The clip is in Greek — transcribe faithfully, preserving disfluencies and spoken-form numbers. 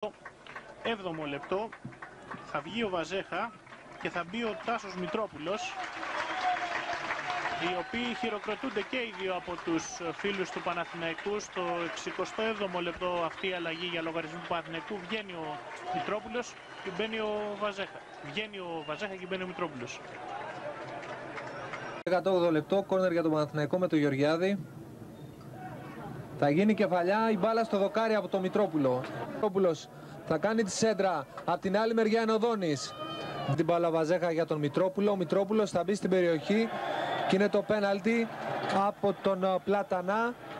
έβδομο λεπτό θα βγει ο Βαζέχα και θα μπει ο Τάσος Μητρόπουλος, οι οποίοι χειροκροτούνται και οι δύο από τους φίλους του Παναθηναϊκού. Στο εξηκοστό έβδομο λεπτό αυτή η αλλαγή για λογαριασμό του Παναθηναϊκού. Βγαίνει ο Μητρόπουλος και μπαίνει ο Βαζέχα. Βγαίνει ο Βαζέχα και μπαίνει ο Μητρόπουλος. δεκαοκτώ λεπτό, κόρνερ για τον Παναθηναϊκό με τον Γεωργιάδη. Θα γίνει κεφαλιά, η μπάλα στο δοκάρι από τον Μητρόπουλο. Ο Μητρόπουλος θα κάνει τη σέντρα, από την άλλη μεριά είναι ο Δόνης. Την μπάλα Βαζέχα για τον Μητρόπουλο, ο Μητρόπουλος θα μπει στην περιοχή και είναι το πέναλτι από τον Πλατανά.